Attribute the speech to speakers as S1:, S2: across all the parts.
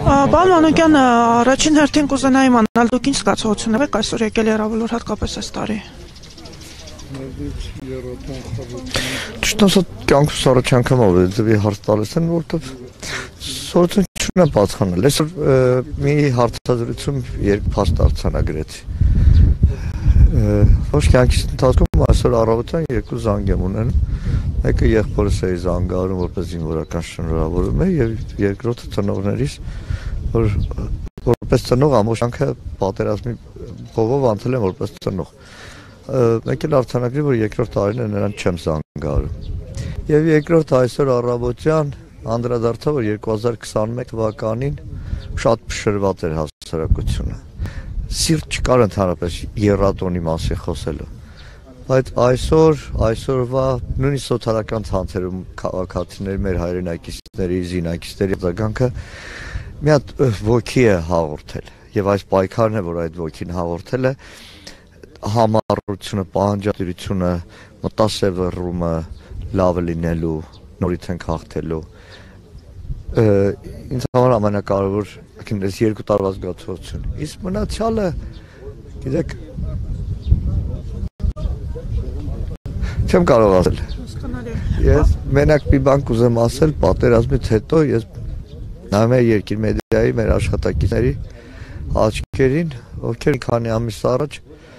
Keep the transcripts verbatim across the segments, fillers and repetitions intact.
S1: Պարոն Մանուկյան, առաջին հերթին կուզենայի իմանալ դուք ինչ զգացողություն եք այսօր եկել Երևանուր հատկապես այս տարի։
S2: Ճիշտ ասած, կյանքս առաջ անգամ ավելի հարց տալիս են, որտեղ սորություն չունեմ պատասխանել։ Այսօր մի հարցազրույցում երկու փաստ արձանագրեցի։ Ոչ կյանքիս ընթացքում այսօր առավոտյան երկու զանգ եմ ունենում։ Մեկը եղբորս էի զանգարում, որպես զինվորական շնորհավորում է, եւ երկրորդը ծնողներիս, որ որպես ծնող ամբողջ կյանքը պատերազմի փողով անցել եմ որպես ծնող։ Մեկ էլ արձանագրի, որ երկրորդ տարին է նրան չեմ զանգարում։ Եվ երկրորդ այսօր առավոտյան անդրադարձա, որ երկու հազար քսաներկու թվականին շատ փշրված էր հասարակությունը։ Սիրտ չկար ընդհանրապես եռատոնի մասին խոսելու։ Բայց այսօր, այսօրվա նույնիսկ սոցիալական ցանցերում քաղաքացիների, մեր հայրենակիցների, զինակիցների արձագանքը մի հատ ոգի է հաղորդել։ Եվ այս պայքարն է, որ այդ ոգին հաղորդել է, համառությունը, պահանջատիրությունը, մտասևեռումը լավը լինելու, նորից ենք հաղթելու։ Ինձ համար ամենակարևոր այս երկու տարվա զգացողություն։ Իսկ մնացյալը, գիտեք, չեմ կարող ասել։ Ես մենակ մի բան կուզեմ ասել, պատերազմից հետո ես նայում եմ Երկիր մեդիայի մեր աշխատակիցների աչքերին, ովքեր քանի ամիս առաջ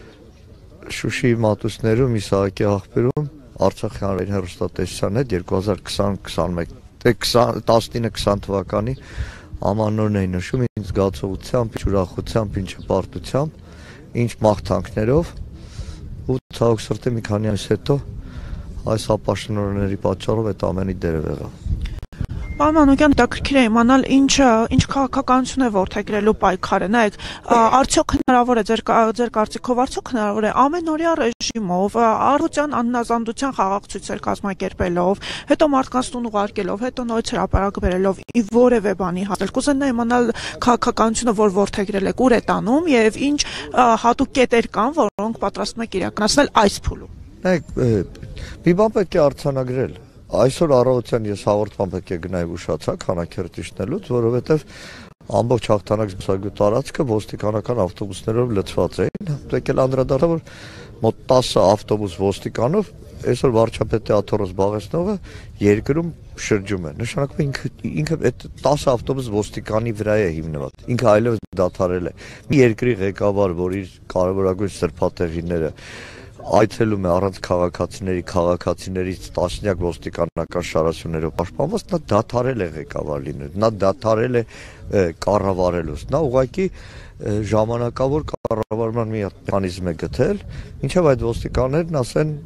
S2: Շուշիի մատուցներում, Իսահակի աղբյուրում Արցախի հանրային հեռուստատեսության հետ երկու հազար քսան քսաներկու տասնինը քսան թվականի ամանորն էին նշում, ինչ զգացողությամբ, ինչ ուրախությամբ, ինչ հպարտությամբ, ինչ մաղթանքներով ու ցավոք սրտի մի քանի ամիս հետո այս ապաշնորհների պատճառով այդ ամենի դերև եղավ։
S1: Պարոն Մանուկյան, հետաքրքիր է իմանալ ինչ ինչ քաղաքականություն է որդեգրելու պայքարը։ Նայեք, արդյոք հնարավոր է ձեր ձեր կարծիքով արդյոք հնարավոր է ամենօրյա ռեժիմով, առողջության աննազանդության խաղաղցույցեր կազմակերպելով, հետո մարդկանց տուն ուղարկելով, հետո նույն հրապարակ բերելով ի որևէ բանի հասնել։ Կուզենա իմանալ քաղաքականությունը, որ որդեգրել եք, ուր է տանում եւ ինչ հատուկ կետեր կան, որոնք պատրաստում եք իրականացնել այս փուլում։
S2: Նայեք, մի բան պետք է արձանագրել։ Այսօր առավոտյան ես հաղորդման պետք է գնայի ուշացա քանակերտիչնելուց, որովհետև ամբողջ հաղթանակ զբոսայգու տարածքը ոստիկանական ավտոբուսներով լցված էին։ Պետք է անդրադառնա, որ մոտ տասը ավտոբուս ոստիկանով այսօր վարչապետի աթոռը զբաղեցնողը երկրում շրջում է։ Նշանակում է ինքը ինքը այդ տասը ավտոբուս ոստիկանի վրա է հիմնված։ Ինքը այլևս դադարել է։ Մի երկրի ղեկավար, որ իր կարևորագույն սրբատեղիները այցելում է առանց քաղաքացիների, քաղաքացիներից տասնյակ ոստիկանական շարասյուններով պաշտպանված, նա դադարել է ղեկավար լինել, նա դադարել է կառավարելուց, նա ուղղակի ժամանակավոր կառավարման մի մեխանիզմ է գտել, ինչև այդ ոստիկաններն ասեն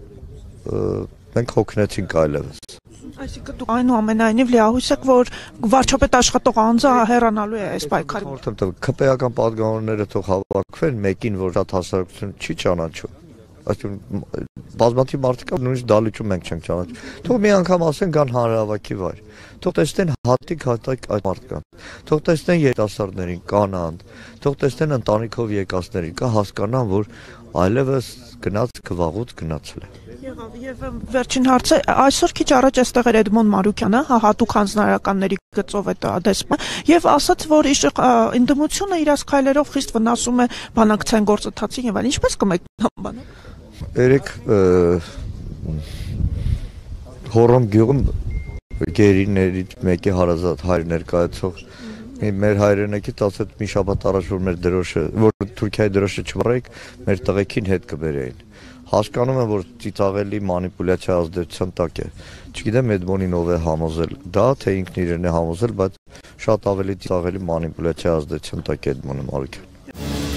S2: մենք հոգնեցինք այլևս։
S1: Այսինքն դուք այնուամենայնիվ լիահույս եք, որ վարչապետ աշխատող անձը հեռանալու է այս պայքարի։
S2: ՔՊ-ական պատգամավորները թող հավաքվեն, մեկին, որ շատ հասարակություն չի ճանաչում։ Այսինքն բազմաթիվ մարդիկ նույնիսկ դալիճում մենք չենք ճանաչում։ Թող մի անգամ ասեն գան հանրահավաքի վայր։ Թող տեսնեն հատիկ հատիկ այդ մարդկանց։ Թող տեսնեն երիտասարդներին, կանանց։ Թող տեսնեն ընտանիքով եկածներին, կա հասկանան, որ այլևս գնաց քվաղուց գնացել է։
S1: Եղավ եւ վերջին հարցը այսօր քիչ առաջ այստեղ էր Էդմոն Մարուկյանը, հա հատուկ հանձնարարականների գծով է դեսպանը եւ ասաց, որ իր ընդդիմությունը իր ասքայլերով խիստ վնասում է բանակցային գործընթացին եւ այլ։ Ինչպես կմեկնաբանեք բանը։
S2: Երեք Հորոմ գյուղում գերիներից մեկի հարազատ հայր ներկայացող մեր հայրենակից ասաց մի շաբաթ առաջ, որ մեր դրոշը, որ Թուրքիայի դրոշը չվառեիք, մեր տղեկին հետ կբերեին։ Հասկանում եմ, որ ծիծաղելի մանիպուլյացիա ազդեցության տակ է։ Չգիտեմ Էդմոնին ով է համոզել դա, թե ինքն իրեն է համոզել, բայց շատ ավելի ծիծաղելի մանիպուլյացիա ազդեցության տակ է Էդմոնը Մարուկյան։